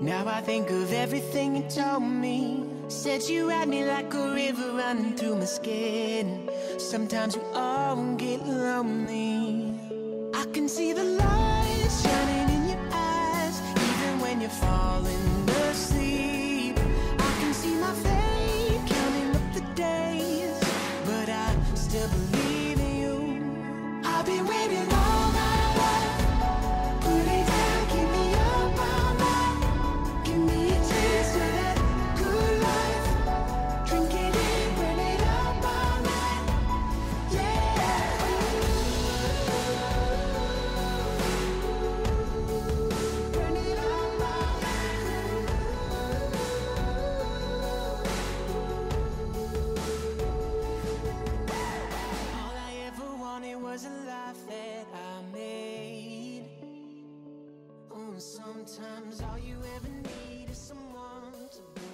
Now I think of everything you told me. Said you had me like a river running through my skin. Sometimes we all get lonely. I can see the light shining in your eyes, even when you're falling asleep. I can see my fate counting up the days, but I still believe in you. I've been waiting all my life. Put it down, keep me up all night. Give me a taste of that good life. Drink it in, burn it up all night. Yeah. Burn it up all night. All I ever wanted was a life that I made. Oh, sometimes all you ever need is someone to